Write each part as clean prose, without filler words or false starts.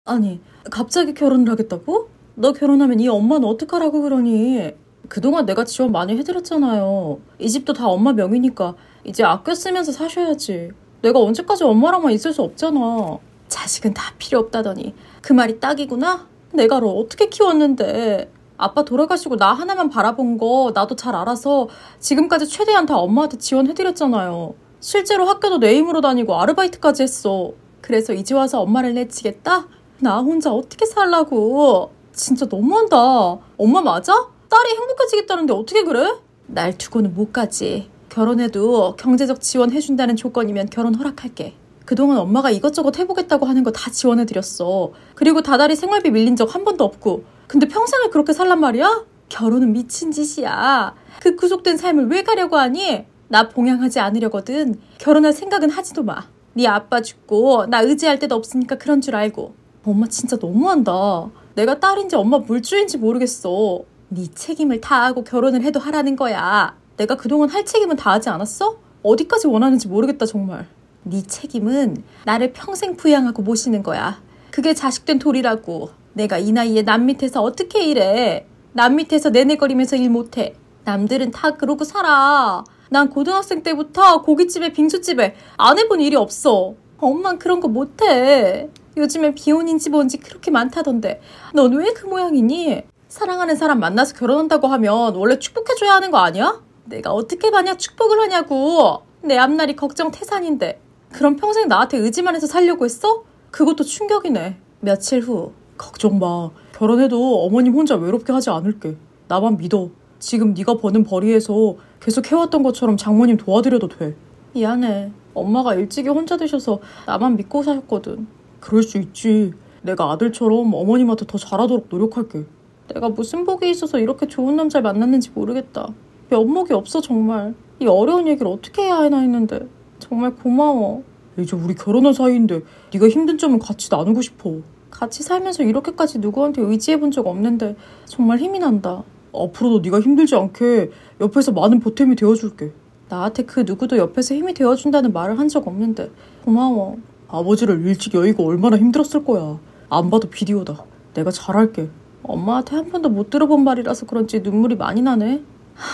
아니, 갑자기 결혼을 하겠다고? 너 결혼하면 이 엄마는 어떡하라고 그러니? 그동안 내가 지원 많이 해드렸잖아요. 이 집도 다 엄마 명의니까 이제 아껴 쓰면서 사셔야지. 내가 언제까지 엄마랑만 있을 수 없잖아. 자식은 다 필요 없다더니 그 말이 딱이구나? 내가 너 어떻게 키웠는데. 아빠 돌아가시고 나 하나만 바라본 거 나도 잘 알아서 지금까지 최대한 다 엄마한테 지원해드렸잖아요. 실제로 학교도 내 힘으로 다니고 아르바이트까지 했어. 그래서 이제 와서 엄마를 내치겠다? 나 혼자 어떻게 살라고. 진짜 너무한다. 엄마 맞아? 딸이 행복해지겠다는데 어떻게 그래? 날 두고는 못 가지. 결혼해도 경제적 지원 해준다는 조건이면 결혼 허락할게. 그동안 엄마가 이것저것 해보겠다고 하는 거 다 지원해드렸어. 그리고 다달이 생활비 밀린 적 한 번도 없고. 근데 평생을 그렇게 살란 말이야? 결혼은 미친 짓이야. 그 구속된 삶을 왜 가려고 하니? 나 봉양하지 않으려거든. 결혼할 생각은 하지도 마. 네 아빠 죽고 나 의지할 데도 없으니까 그런 줄 알고. 엄마 진짜 너무한다. 내가 딸인지 엄마 물주인지 모르겠어. 네 책임을 다하고 결혼을 해도 하라는 거야. 내가 그동안 할 책임은 다 하지 않았어? 어디까지 원하는지 모르겠다 정말. 네 책임은 나를 평생 부양하고 모시는 거야. 그게 자식된 도리라고. 내가 이 나이에 남 밑에서 어떻게 일해. 남 밑에서 내내거리면서 일 못해. 남들은 다 그러고 살아. 난 고등학생 때부터 고깃집에 빙수집에 안 해본 일이 없어. 엄만 그런 거 못해. 요즘엔 비혼인지 뭔지 그렇게 많다던데 넌 왜 그 모양이니? 사랑하는 사람 만나서 결혼한다고 하면 원래 축복해줘야 하는 거 아니야? 내가 어떻게 만약 축복을 하냐고. 내 앞날이 걱정 태산인데 그럼 평생 나한테 의지만 해서 살려고 했어? 그것도 충격이네. 며칠 후. 걱정 마. 결혼해도 어머님 혼자 외롭게 하지 않을게. 나만 믿어. 지금 네가 버는 벌이에서 계속 해왔던 것처럼 장모님 도와드려도 돼. 미안해. 엄마가 일찍이 혼자 되셔서 나만 믿고 사셨거든. 그럴 수 있지. 내가 아들처럼 어머님한테 더 잘하도록 노력할게. 내가 무슨 복이 있어서 이렇게 좋은 남자를 만났는지 모르겠다. 면목이 없어 정말. 이 어려운 얘기를 어떻게 해야 하나 했는데 정말 고마워. 이제 우리 결혼한 사이인데 네가 힘든 점은 같이 나누고 싶어. 같이 살면서 이렇게까지 누구한테 의지해본 적 없는데 정말 힘이 난다. 앞으로도 네가 힘들지 않게 옆에서 많은 보탬이 되어줄게. 나한테 그 누구도 옆에서 힘이 되어준다는 말을 한 적 없는데 고마워. 아버지를 일찍 여의고 얼마나 힘들었을 거야. 안 봐도 비디오다. 내가 잘할게. 엄마한테 한 번도 못 들어본 말이라서 그런지 눈물이 많이 나네.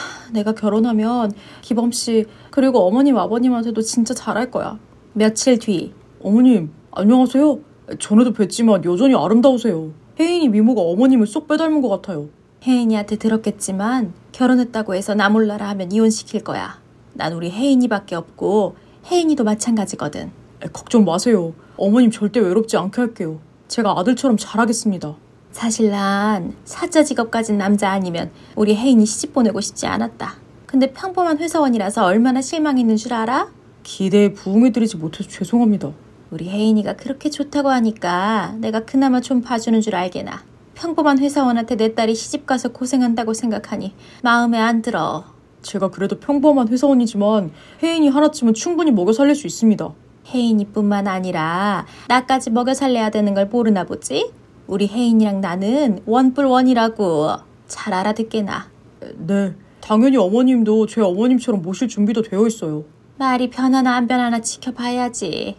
내가 결혼하면 기범씨 그리고 어머님 아버님한테도 진짜 잘할 거야. 며칠 뒤. 어머님 안녕하세요. 전에도 뵀지만 여전히 아름다우세요. 혜인이 미모가 어머님을 쏙 빼닮은 것 같아요. 혜인이한테 들었겠지만 결혼했다고 해서 나 몰라라 하면 이혼시킬 거야. 난 우리 혜인이밖에 없고 혜인이도 마찬가지거든. 걱정 마세요. 어머님 절대 외롭지 않게 할게요. 제가 아들처럼 잘하겠습니다. 사실 난 사자 직업 가진 남자 아니면 우리 혜인이 시집 보내고 싶지 않았다. 근데 평범한 회사원이라서 얼마나 실망했는 줄 알아? 기대에 부응해드리지 못해서 죄송합니다. 우리 혜인이가 그렇게 좋다고 하니까 내가 그나마 좀 봐주는 줄 알게나. 평범한 회사원한테 내 딸이 시집가서 고생한다고 생각하니 마음에 안 들어. 제가 그래도 평범한 회사원이지만 혜인이 하나쯤은 충분히 먹여 살릴 수 있습니다. 혜인이뿐만 아니라 나까지 먹여 살려야 되는 걸 모르나 보지? 우리 혜인이랑 나는 원뿔원이라고. 잘 알아듣게나. 네, 당연히 어머님도 제 어머님처럼 모실 준비도 되어 있어요. 말이 변하나 안 변하나 지켜봐야지.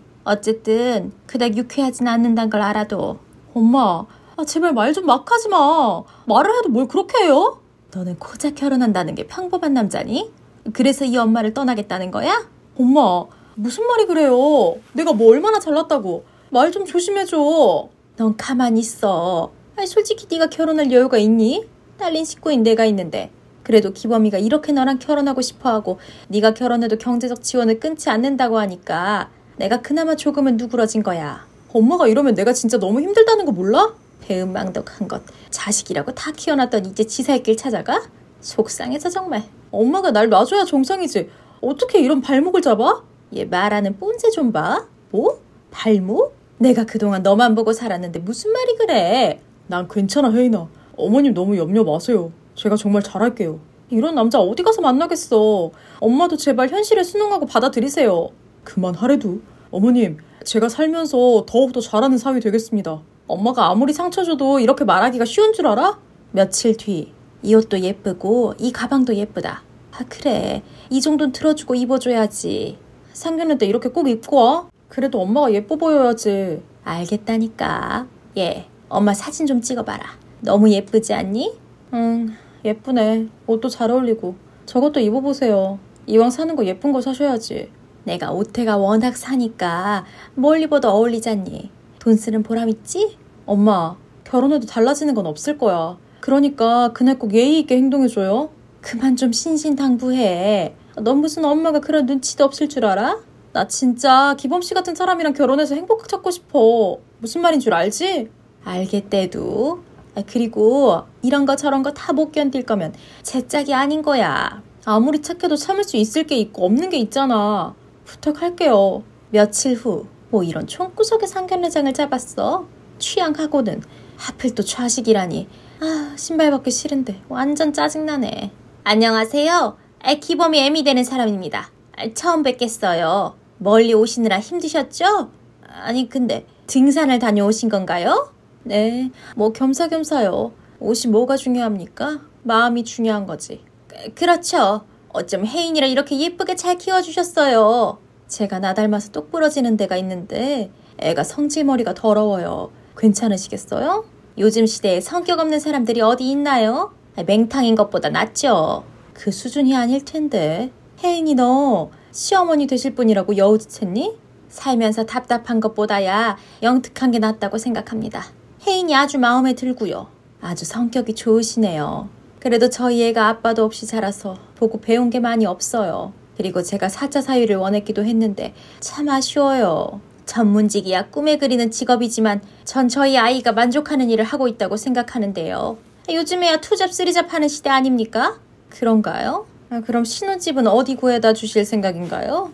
어쨌든 그닥 유쾌하진 않는단 걸 알아도. 엄마, 제발 말 좀 막 하지 마. 말을 해도 뭘 그렇게 해요? 너는 고작 결혼한다는 게 평범한 남자니? 그래서 이 엄마를 떠나겠다는 거야? 엄마, 무슨 말이 그래요? 내가 뭐 얼마나 잘났다고. 말 좀 조심해줘. 넌 가만히 있어. 솔직히 네가 결혼할 여유가 있니? 딸린 식구인 내가 있는데. 그래도 기범이가 이렇게 너랑 결혼하고 싶어하고 네가 결혼해도 경제적 지원을 끊지 않는다고 하니까 내가 그나마 조금은 누그러진 거야. 엄마가 이러면 내가 진짜 너무 힘들다는 거 몰라? 배은망덕한 것. 자식이라고 다 키워놨더니 이제 지 살 길 찾아가? 속상해서 정말. 엄마가 날 놔줘야 정상이지. 어떻게 이런 발목을 잡아? 얘 말하는 뽐새 좀 봐. 뭐? 발목? 내가 그동안 너만 보고 살았는데 무슨 말이 그래? 난 괜찮아 혜인아. 어머님 너무 염려 마세요. 제가 정말 잘할게요. 이런 남자 어디 가서 만나겠어. 엄마도 제발 현실에 순응하고 받아들이세요. 그만하래도. 어머님, 제가 살면서 더욱더 잘하는 사위 되겠습니다. 엄마가 아무리 상처 줘도 이렇게 말하기가 쉬운 줄 알아? 며칠 뒤. 이 옷도 예쁘고 이 가방도 예쁘다. 그래. 이 정도는 들어주고 입어줘야지. 상견례 때 이렇게 꼭 입고 와. 그래도 엄마가 예뻐 보여야지. 알겠다니까. 얘, 엄마 사진 좀 찍어봐라. 너무 예쁘지 않니? 예쁘네. 옷도 잘 어울리고. 저것도 입어보세요. 이왕 사는 거 예쁜 거 사셔야지. 내가 옷태가 워낙 사니까 뭘 입어도 어울리잖니. 돈 쓰는 보람 있지? 엄마, 결혼해도 달라지는 건 없을 거야. 그러니까 그날 꼭 예의 있게 행동해줘요. 그만 좀 신신당부해. 넌 무슨 엄마가 그런 눈치도 없을 줄 알아? 나 진짜 기범씨 같은 사람이랑 결혼해서 행복 찾고 싶어. 무슨 말인 줄 알지? 알겠대도. 그리고 이런 거 저런 거 다 못 견딜 거면 제 짝이 아닌 거야. 아무리 착해도 참을 수 있을 게 있고 없는 게 있잖아. 부탁할게요. 며칠 후 뭐 이런 총구석의 상견례장을 잡았어. 취향하고는 하필 또 좌식이라니. 신발 벗기 싫은데 완전 짜증나네. 안녕하세요. 기범이 애미 되는 사람입니다. 처음 뵙겠어요. 멀리 오시느라 힘드셨죠? 아니 근데 등산을 다녀오신 건가요? 네, 뭐 겸사겸사요. 옷이 뭐가 중요합니까? 마음이 중요한 거지. 그렇죠. 어쩜 혜인이라 이렇게 예쁘게 잘 키워주셨어요. 제가 나 닮아서 똑 부러지는 데가 있는데 애가 성질머리가 더러워요. 괜찮으시겠어요? 요즘 시대에 성격 없는 사람들이 어디 있나요? 맹탕인 것보다 낫죠. 그 수준이 아닐 텐데. 혜인이 너 시어머니 되실 분이라고 여우짓했니? 살면서 답답한 것보다야 영특한 게 낫다고 생각합니다. 혜인이 아주 마음에 들고요. 아주 성격이 좋으시네요. 그래도 저희 애가 아빠도 없이 자라서 보고 배운 게 많이 없어요. 그리고 제가 사자 사위를 원했기도 했는데 참 아쉬워요. 전문직이야 꿈에 그리는 직업이지만 전 저희 아이가 만족하는 일을 하고 있다고 생각하는데요. 요즘에야 투잡 쓰리잡 하는 시대 아닙니까? 그런가요? 그럼 신혼집은 어디 구해다 주실 생각인가요?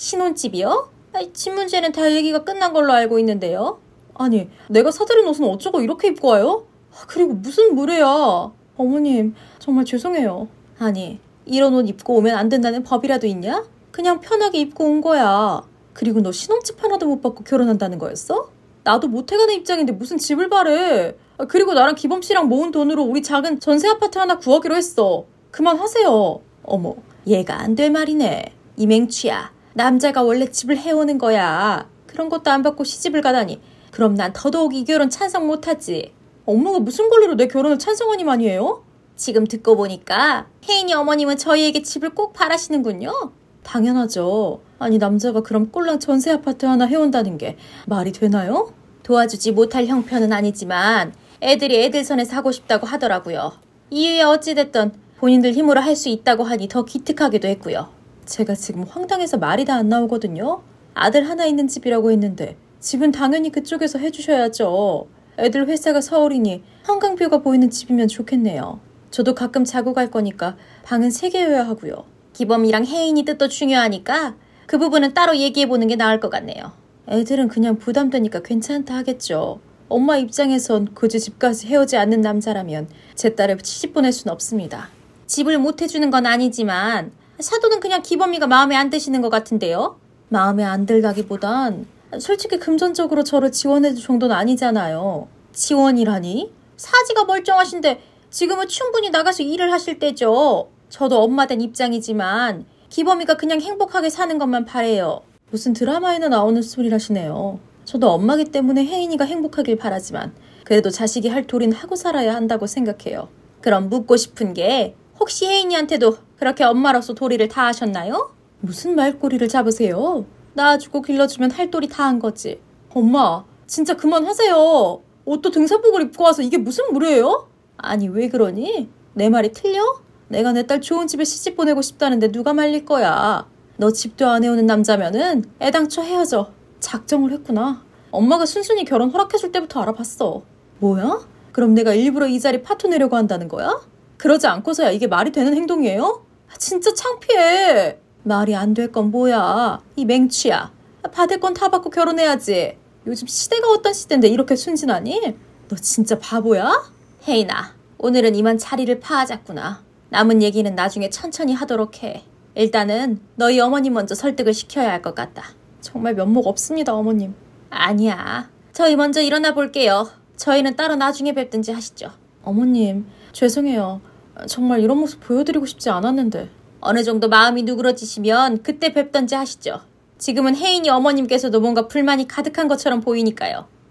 신혼집이요? 집 문제는 다 얘기가 끝난 걸로 알고 있는데요. 아니, 내가 사드린 옷은 어쩌고 이렇게 입고 와요? 그리고 무슨 무례야. 어머님, 정말 죄송해요. 아니, 이런 옷 입고 오면 안 된다는 법이라도 있냐? 그냥 편하게 입고 온 거야. 그리고 너 신혼집 하나도 못 받고 결혼한다는 거였어? 나도 못해가는 입장인데 무슨 집을 바래. 그리고 나랑 기범씨랑 모은 돈으로 우리 작은 전세 아파트 하나 구하기로 했어. 그만하세요. 어머, 얘가 안 될 말이네. 이 맹취야. 남자가 원래 집을 해오는 거야. 그런 것도 안 받고 시집을 가다니. 그럼 난 더더욱 이 결혼 찬성 못하지. 엄마가 무슨 권리로 내 결혼을 찬성하니만이에요? 지금 듣고 보니까 혜인이 어머님은 저희에게 집을 꼭 바라시는군요. 당연하죠. 아니 남자가 그럼 꼴랑 전세 아파트 하나 해온다는 게 말이 되나요? 도와주지 못할 형편은 아니지만 애들이 애들 선에 사고 싶다고 하더라고요. 이유야 어찌됐든 본인들 힘으로 할 수 있다고 하니 더 기특하기도 했고요. 제가 지금 황당해서 말이 다 안 나오거든요. 아들 하나 있는 집이라고 했는데 집은 당연히 그쪽에서 해주셔야죠. 애들 회사가 서울이니 한강뷰가 보이는 집이면 좋겠네요. 저도 가끔 자고 갈 거니까 방은 3개여야 하고요. 기범이랑 혜인이 뜻도 중요하니까 그 부분은 따로 얘기해보는 게 나을 것 같네요. 애들은 그냥 부담되니까 괜찮다 하겠죠. 엄마 입장에선 굳이 집까지 해오지 않는 남자라면 제 딸을 시집 보낼 순 없습니다. 집을 못 해주는 건 아니지만 사도는 그냥 기범이가 마음에 안 드시는 것 같은데요? 마음에 안 들다기보단 솔직히 금전적으로 저를 지원해줄 정도는 아니잖아요. 지원이라니? 사지가 멀쩡하신데 지금은 충분히 나가서 일을 하실 때죠. 저도 엄마 된 입장이지만 기범이가 그냥 행복하게 사는 것만 바래요. 무슨 드라마에나 나오는 소리라시네요. 저도 엄마기 때문에 혜인이가 행복하길 바라지만 그래도 자식이 할 도리는 하고 살아야 한다고 생각해요. 그럼 묻고 싶은 게 혹시 혜인이한테도 그렇게 엄마로서 도리를 다 하셨나요? 무슨 말꼬리를 잡으세요? 낳아주고 길러주면 할 도리 다 한 거지. 엄마, 진짜 그만하세요. 옷도 등산복을 입고 와서 이게 무슨 무례예요? 아니 왜 그러니? 내 말이 틀려? 내가 내 딸 좋은 집에 시집 보내고 싶다는데 누가 말릴 거야. 너 집도 안 해오는 남자면은 애당초 헤어져. 작정을 했구나. 엄마가 순순히 결혼 허락해줄 때부터 알아봤어. 뭐야? 그럼 내가 일부러 이 자리 파토내려고 한다는 거야? 그러지 않고서야 이게 말이 되는 행동이에요? 진짜 창피해. 말이 안 될 건 뭐야. 이 맹취야. 받을 건 다 받고 결혼해야지. 요즘 시대가 어떤 시대인데 이렇게 순진하니? 너 진짜 바보야? 혜인아, 오늘은 이만 자리를 파하자꾸나. 남은 얘기는 나중에 천천히 하도록 해. 일단은 너희 어머님 먼저 설득을 시켜야 할 것 같다. 정말 면목 없습니다, 어머님. 아니야. 저희 먼저 일어나 볼게요. 저희는 따로 나중에 뵙든지 하시죠. 어머님, 죄송해요. 정말 이런 모습 보여드리고 싶지 않았는데. 어느 정도 마음이 누그러지시면 그때 뵙던지 하시죠. 지금은 혜인이 어머님께서도 뭔가 불만이 가득한 것처럼 보이니까요.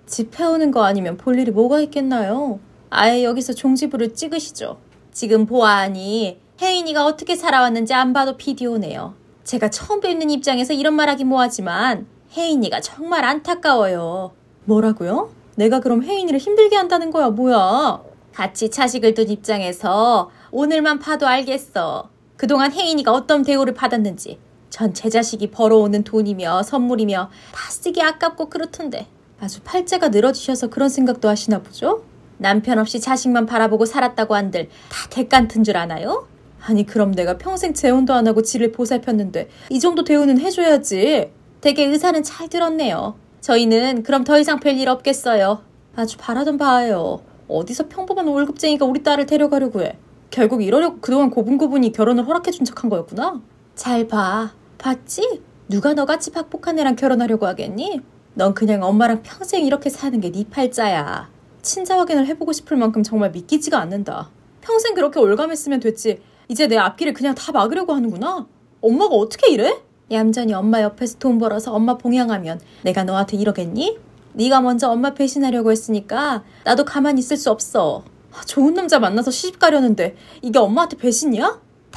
집 해오는 거 아니면 볼 일이 뭐가 있겠나요? 아예 여기서 종지부를 찍으시죠. 지금 보아하니 혜인이가 어떻게 살아왔는지 안 봐도 비디오네요. 제가 처음 뵙는 입장에서 이런 말하기 뭐하지만 혜인이가 정말 안타까워요. 뭐라고요? 내가 그럼 혜인이를 힘들게 한다는 거야 뭐야? 같이 자식을 둔 입장에서 오늘만 봐도 알겠어. 그동안 혜인이가 어떤 대우를 받았는지. 전 제 자식이 벌어오는 돈이며 선물이며 다 쓰기 아깝고 그렇던데. 아주 팔자가 늘어지셔서 그런 생각도 하시나 보죠? 남편 없이 자식만 바라보고 살았다고 한들 다 대깐튼 줄 아나요? 아니 그럼 내가 평생 재혼도 안 하고 지를 보살폈는데 이 정도 대우는 해줘야지. 되게 의사는 잘 들었네요. 저희는 그럼 더 이상 뵐 일 없겠어요. 아주 바라던 바예요. 어디서 평범한 월급쟁이가 우리 딸을 데려가려고 해. 결국 이러려고 그동안 고분고분히 결혼을 허락해준 척한 거였구나. 잘 봐. 봤지? 누가 너같이 박복한 애랑 결혼하려고 하겠니? 넌 그냥 엄마랑 평생 이렇게 사는 게 네 팔자야. 친자 확인을 해보고 싶을 만큼 정말 믿기지가 않는다. 평생 그렇게 올감했으면 됐지. 이제 내 앞길을 그냥 다 막으려고 하는구나. 엄마가 어떻게 이래? 얌전히 엄마 옆에서 돈 벌어서 엄마 봉양하면 내가 너한테 이러겠니? 네가 먼저 엄마 배신하려고 했으니까 나도 가만히 있을 수 없어. 좋은 남자 만나서 시집 가려는데 이게 엄마한테 배신이야?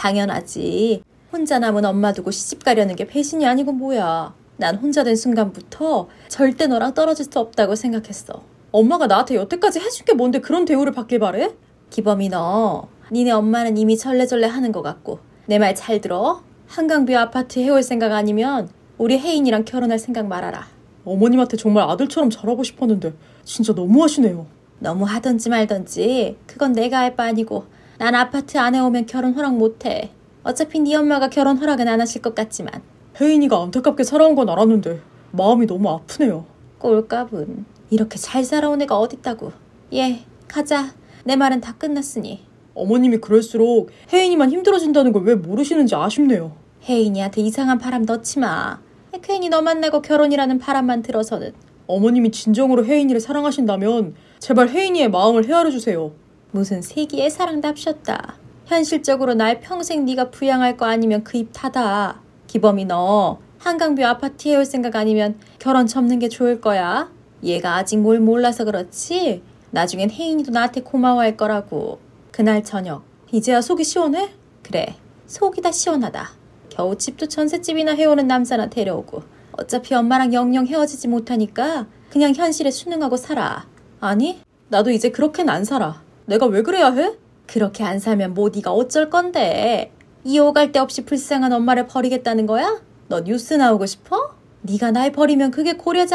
당연하지. 혼자 남은 엄마 두고 시집 가려는 게 배신이 아니고 뭐야. 난 혼자 된 순간부터 절대 너랑 떨어질 수 없다고 생각했어. 엄마가 나한테 여태까지 해준 게 뭔데 그런 대우를 받길 바래? 기범이 너, 니네 엄마는 이미 절레절레 하는 것 같고 내 말 잘 들어? 한강뷰 아파트 해올 생각 아니면 우리 혜인이랑 결혼할 생각 말아라. 어머님한테 정말 아들처럼 잘하고 싶었는데 진짜 너무하시네요. 너무 하던지 말던지 그건 내가 할 바 아니고 난 아파트 안에 오면 결혼 허락 못해. 어차피 네 엄마가 결혼 허락은 안 하실 것 같지만. 혜인이가 안타깝게 살아온 건 알았는데 마음이 너무 아프네요. 꼴값은 이렇게 잘 살아온 애가 어딨다고. 예, 가자. 내 말은 다 끝났으니. 어머님이 그럴수록 혜인이만 힘들어진다는 걸 왜 모르시는지 아쉽네요. 혜인이한테 이상한 바람 넣지 마. 괜히 너 만나고 결혼이라는 바람만 들어서는. 어머님이 진정으로 혜인이를 사랑하신다면 제발 혜인이의 마음을 헤아려주세요. 무슨 세기의 사랑답셨다. 현실적으로 날 평생 네가 부양할 거 아니면 그 입 닫아. 기범이 너 한강뷰 아파트에 올 생각 아니면 결혼 접는 게 좋을 거야. 얘가 아직 뭘 몰라서 그렇지 나중엔 혜인이도 나한테 고마워할 거라고. 그날 저녁. 이제야 속이 시원해? 그래, 속이 다 시원하다. 겨우 집도 전셋집이나 해오는 남자나 데려오고 어차피 엄마랑 영영 헤어지지 못하니까 그냥 현실에 순응하고 살아. 아니, 나도 이제 그렇게는 안 살아. 내가 왜 그래야 해? 그렇게 안 살면 뭐 네가 어쩔 건데. 이어갈 데 없이 불쌍한 엄마를 버리겠다는 거야? 너 뉴스 나오고 싶어? 네가 날 버리면 그게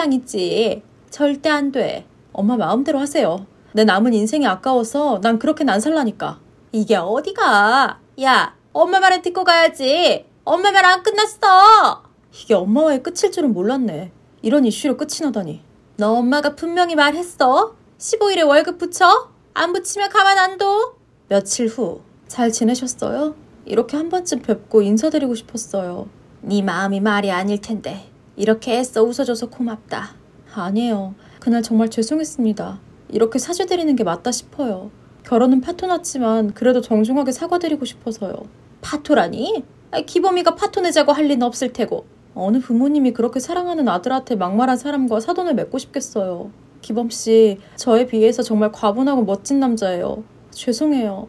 고려장이지. 절대 안 돼. 엄마 마음대로 하세요. 내 남은 인생이 아까워서 난 그렇게는 안 살라니까. 이게 어디가? 야, 엄마 말을 듣고 가야지. 엄마 말 안 끝났어. 이게 엄마와의 끝일 줄은 몰랐네. 이런 이슈로 끝이 나다니. 너 엄마가 분명히 말했어. 15일에 월급 붙여? 안 붙이면 가만 안 둬. 며칠 후. 잘 지내셨어요? 이렇게 한 번쯤 뵙고 인사드리고 싶었어요. 네 마음이 말이 아닐 텐데 이렇게 애써 웃어줘서 고맙다. 아니에요. 그날 정말 죄송했습니다. 이렇게 사죄드리는 게 맞다 싶어요. 결혼은 파토 났지만 그래도 정중하게 사과드리고 싶어서요. 파토라니? 기범이가 파토 내자고 할 리는 없을 테고. 어느 부모님이 그렇게 사랑하는 아들한테 막말한 사람과 사돈을 맺고 싶겠어요. 기범씨, 저에 비해서 정말 과분하고 멋진 남자예요. 죄송해요.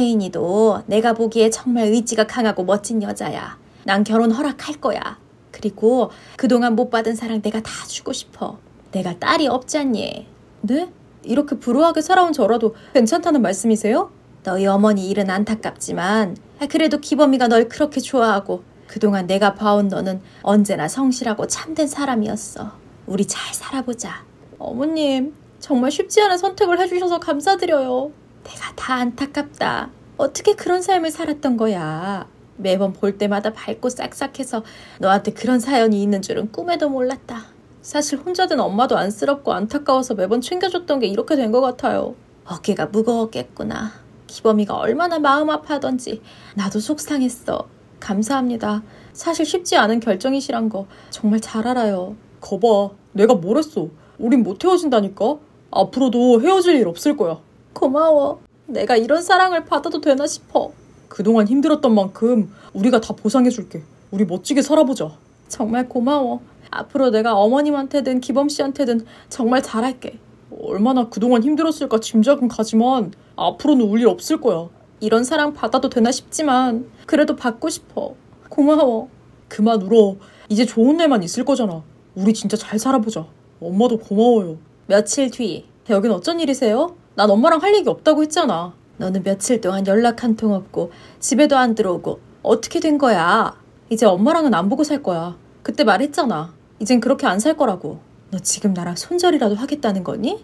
혜인이도 내가 보기에 정말 의지가 강하고 멋진 여자야. 난 결혼 허락할 거야. 그리고 그동안 못 받은 사랑 내가 다 주고 싶어. 내가 딸이 없잖니. 네? 이렇게 불우하게 살아온 저라도 괜찮다는 말씀이세요? 너희 어머니 일은 안타깝지만 그래도 기범이가 널 그렇게 좋아하고 그동안 내가 봐온 너는 언제나 성실하고 참된 사람이었어. 우리 잘 살아보자. 어머님, 정말 쉽지 않은 선택을 해주셔서 감사드려요. 내가 다 안타깝다. 어떻게 그런 삶을 살았던 거야. 매번 볼 때마다 밝고 싹싹해서 너한테 그런 사연이 있는 줄은 꿈에도 몰랐다. 사실 혼자 된 엄마도 안쓰럽고 안타까워서 매번 챙겨줬던 게 이렇게 된 것 같아요. 어깨가 무거웠겠구나. 기범이가 얼마나 마음 아파하던지 나도 속상했어. 감사합니다. 사실 쉽지 않은 결정이시란 거 정말 잘 알아요. 거봐, 내가 뭘 했어. 우린 못 헤어진다니까. 앞으로도 헤어질 일 없을 거야. 고마워. 내가 이런 사랑을 받아도 되나 싶어. 그동안 힘들었던 만큼 우리가 다 보상해줄게. 우리 멋지게 살아보자. 정말 고마워. 앞으로 내가 어머님한테든 기범씨한테든 정말 잘할게. 얼마나 그동안 힘들었을까 짐작은 가지만 앞으로는 울 일 없을 거야. 이런 사랑 받아도 되나 싶지만 그래도 받고 싶어. 고마워. 그만 울어. 이제 좋은 날만 있을 거잖아. 우리 진짜 잘 살아보자. 엄마도 고마워요. 며칠 뒤. 여긴 어쩐 일이세요? 난 엄마랑 할 얘기 없다고 했잖아. 너는 며칠 동안 연락 한 통 없고 집에도 안 들어오고 어떻게 된 거야? 이제 엄마랑은 안 보고 살 거야. 그때 말했잖아. 이젠 그렇게 안 살 거라고. 너 지금 나랑 손절이라도 하겠다는 거니?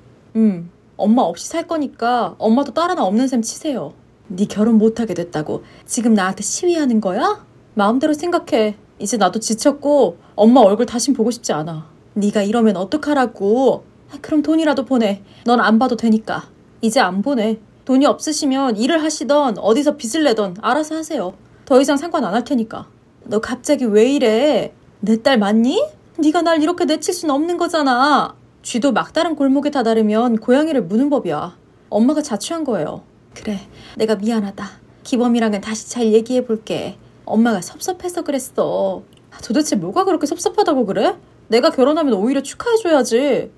엄마 없이 살 거니까 엄마도 딸 하나 없는 셈 치세요. 네 결혼 못하게 됐다고 지금 나한테 시위하는 거야? 마음대로 생각해. 이제 나도 지쳤고 엄마 얼굴 다신 보고 싶지 않아. 네가 이러면 어떡하라고. 그럼 돈이라도 보내. 넌 안 봐도 되니까. 이제 안 보내. 돈이 없으시면 일을 하시던 어디서 빚을 내던 알아서 하세요. 더 이상 상관 안 할 테니까. 너 갑자기 왜 이래? 내 딸 맞니? 네가 날 이렇게 내칠 순 없는 거잖아. 쥐도 막다른 골목에 다다르면 고양이를 무는 법이야. 엄마가 자취한 거예요. 그래, 내가 미안하다. 기범이랑은 다시 잘 얘기해볼게. 엄마가 섭섭해서 그랬어. 도대체 뭐가 그렇게 섭섭하다고 그래? 내가 결혼하면 오히려 축하해줘야지.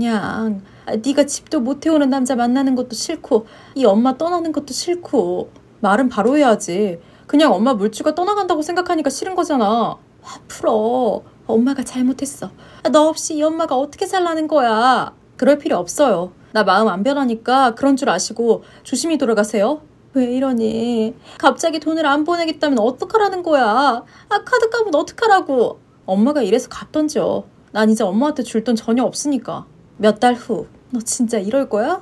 그냥 네가 집도 못 해오는 남자 만나는 것도 싫고 이 엄마 떠나는 것도 싫고. 말은 바로 해야지. 그냥 엄마 물주가 떠나간다고 생각하니까 싫은 거잖아. 화 풀어. 엄마가 잘못했어. 너 없이 이 엄마가 어떻게 살라는 거야. 그럴 필요 없어요. 나 마음 안 변하니까 그런 줄 아시고 조심히 돌아가세요. 왜 이러니? 갑자기 돈을 안 보내겠다면 어떡하라는 거야. 카드값은 어떡하라고. 엄마가 이래서 갚던지요. 난 이제 엄마한테 줄 돈 전혀 없으니까. 몇 달 후. 너 진짜 이럴 거야?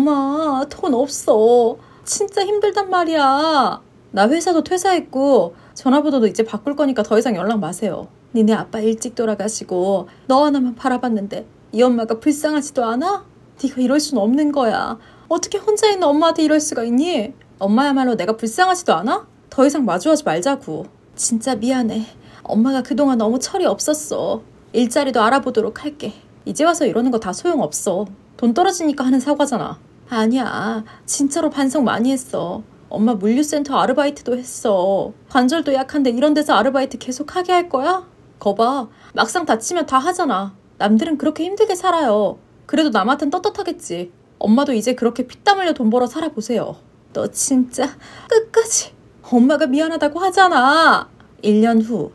엄마 돈 없어. 진짜 힘들단 말이야. 나 회사도 퇴사했고 전화번호도 이제 바꿀 거니까 더 이상 연락 마세요. 니네 아빠 일찍 돌아가시고 너 하나만 바라봤는데 이 엄마가 불쌍하지도 않아? 네가 이럴 순 없는 거야. 어떻게 혼자 있는 엄마한테 이럴 수가 있니? 엄마야말로 내가 불쌍하지도 않아? 더 이상 마주하지 말자고. 진짜 미안해. 엄마가 그동안 너무 철이 없었어. 일자리도 알아보도록 할게. 이제 와서 이러는 거 다 소용없어. 돈 떨어지니까 하는 사과잖아. 아니야. 진짜로 반성 많이 했어. 엄마 물류센터 아르바이트도 했어. 관절도 약한데 이런 데서 아르바이트 계속 하게 할 거야? 거봐. 막상 다치면 다 하잖아. 남들은 그렇게 힘들게 살아요. 그래도 남한텐 떳떳하겠지. 엄마도 이제 그렇게 피땀 흘려 돈 벌어 살아보세요. 너 진짜 끝까지 엄마가 미안하다고 하잖아. 1년 후.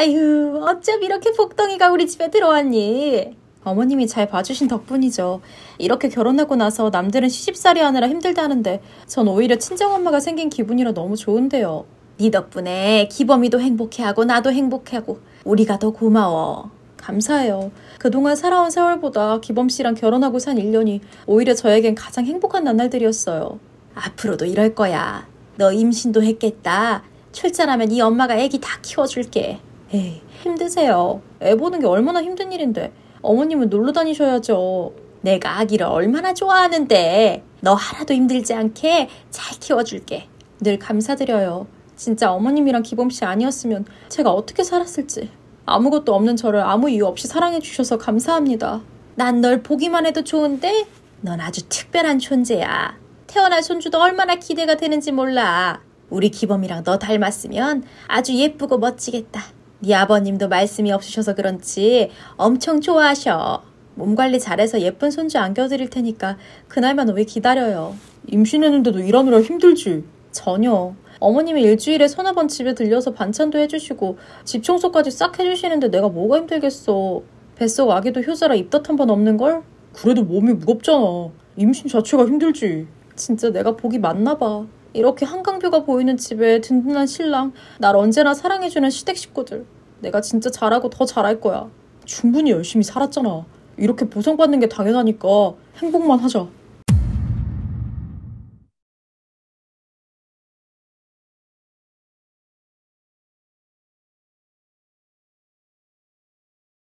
아유, 어쩜 이렇게 복덩이가 우리 집에 들어왔니? 어머님이 잘 봐주신 덕분이죠. 이렇게 결혼하고 나서 남들은 시집살이 하느라 힘들다는데 전 오히려 친정엄마가 생긴 기분이라 너무 좋은데요. 네 덕분에 기범이도 행복해하고 나도 행복해하고 우리가 더 고마워. 감사해요. 그동안 살아온 세월보다 기범씨랑 결혼하고 산 1년이 오히려 저에겐 가장 행복한 나날들이었어요. 앞으로도 이럴 거야. 너 임신도 했겠다. 출산하면 이 엄마가 애기 다 키워줄게. 에이, 힘드세요. 애 보는 게 얼마나 힘든 일인데. 어머님은 놀러 다니셔야죠. 내가 아기를 얼마나 좋아하는데. 너 하나도 힘들지 않게 잘 키워줄게. 늘 감사드려요. 진짜 어머님이랑 기범씨 아니었으면 제가 어떻게 살았을지. 아무것도 없는 저를 아무 이유 없이 사랑해주셔서 감사합니다. 난 널 보기만 해도 좋은데 넌 아주 특별한 존재야. 태어날 손주도 얼마나 기대가 되는지 몰라. 우리 기범이랑 너 닮았으면 아주 예쁘고 멋지겠다. 네 아버님도 말씀이 없으셔서 그런지 엄청 좋아하셔. 몸 관리 잘해서 예쁜 손주 안겨드릴 테니까 그날만 오래 기다려요. 임신했는데도 일하느라 힘들지? 전혀. 어머님이 일주일에 서너 번 집에 들려서 반찬도 해주시고 집 청소까지 싹 해주시는데 내가 뭐가 힘들겠어. 뱃속 아기도 효자라 입덧 한 번 없는걸? 그래도 몸이 무겁잖아. 임신 자체가 힘들지. 진짜 내가 복이 많나 봐. 이렇게 한강뷰가 보이는 집에 든든한 신랑, 날 언제나 사랑해주는 시댁 식구들. 내가 진짜 잘하고 더 잘할 거야. 충분히 열심히 살았잖아. 이렇게 보상받는 게 당연하니까 행복만 하자.